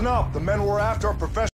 Listen up. The men we're after are professional.